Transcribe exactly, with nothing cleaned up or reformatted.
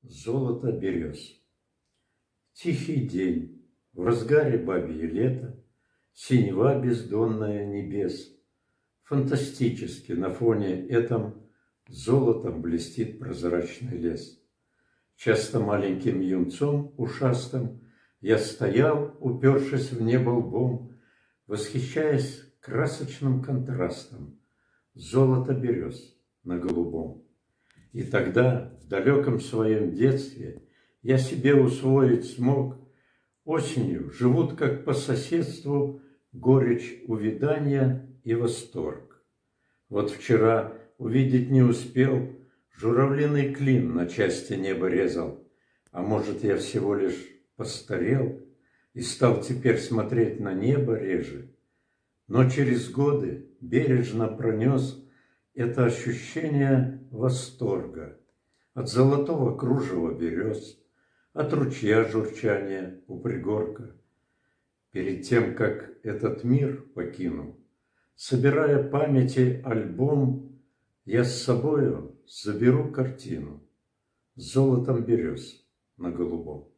Золото берез. Тихий день, в разгаре бабье лето, синева бездонная небес. Фантастически на фоне этом золотом блестит прозрачный лес. Часто маленьким юнцом ушастым я стоял, упершись в небо лбом, восхищаясь красочным контрастом золота берез на голубом. И тогда, в далеком своем детстве, я себе усвоить смог: осенью живут, как по соседству, горечь увядания и восторг. Вот вчера увидеть не успел, журавлиный клин на части неба резал. А может, я всего лишь постарел и стал теперь смотреть на небо реже. Но через годы бережно пронес это ощущение восторга от золотого кружева берез, от ручья журчания у пригорка. Перед тем, как этот мир покину, собирая памяти альбом, я с собою заберу картину с золотом берез на голубом.